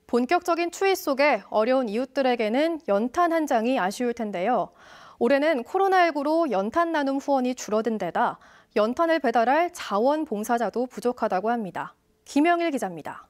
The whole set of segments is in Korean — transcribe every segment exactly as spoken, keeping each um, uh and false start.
본격적인 추위 속에 어려운 이웃들에게는 연탄 한 장이 아쉬울 텐데요. 올해는 코로나십구로 연탄 나눔 후원이 줄어든 데다 연탄을 배달할 자원봉사자도 부족하다고 합니다. 김영일 기자입니다.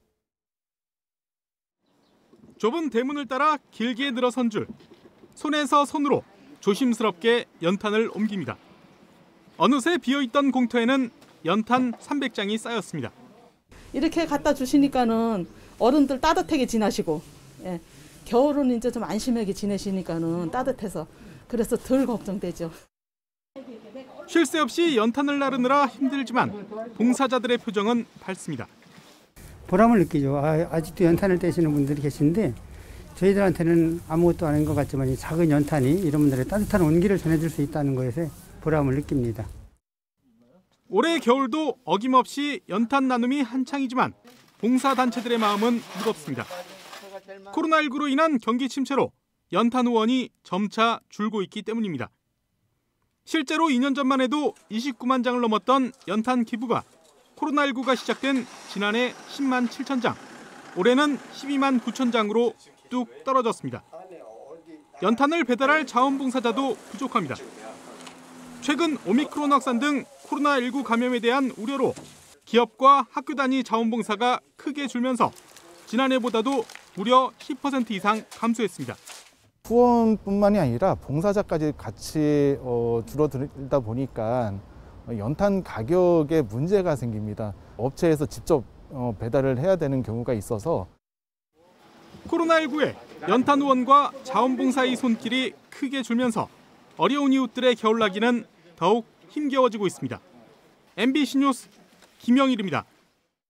좁은 대문을 따라 길게 늘어선 줄, 손에서 손으로 조심스럽게 연탄을 옮깁니다. 어느새 비어있던 공터에는 연탄 삼백 장이 쌓였습니다. 이렇게 갖다 주시니까는 어른들 따뜻하게 지나시고, 예, 겨울은 이제 좀 안심하게 지내시니까는 따뜻해서 그래서 덜 걱정되죠. 쉴 새 없이 연탄을 나르느라 힘들지만 봉사자들의 표정은 밝습니다. 보람을 느끼죠. 아, 아직도 연탄을 떼시는 분들이 계신데 저희들한테는 아무것도 아닌 것 같지만 이 작은 연탄이 이런 분들의 따뜻한 온기를 전해줄 수 있다는 것에 보람을 느낍니다. 올해 겨울도 어김없이 연탄 나눔이 한창이지만 봉사단체들의 마음은 무겁습니다. 코로나십구로 인한 경기 침체로 연탄 후원이 점차 줄고 있기 때문입니다. 실제로 이 년 전만 해도 이십구만 장을 넘었던 연탄 기부가 코로나십구가 시작된 지난해 십만 칠천 장, 올해는 십이만 구천 장으로 뚝 떨어졌습니다. 연탄을 배달할 자원봉사자도 부족합니다. 최근 오미크론 확산 등 코로나십구 감염에 대한 우려로 기업과 학교 단위 자원봉사가 크게 줄면서 지난해보다도 무려 십 퍼센트 이상 감소했습니다. 후원뿐만이 아니라 봉사자까지 같이 어, 줄어들다 보니까 연탄 가격에 문제가 생깁니다. 업체에서 직접 어, 배달을 해야 되는 경우가 있어서 코로나십구에 연탄 후원과 자원봉사의 손길이 크게 줄면서 어려운 이웃들의 겨울나기는 더욱 힘겨워지고 있습니다. 엠비씨 뉴스 김영일입니다.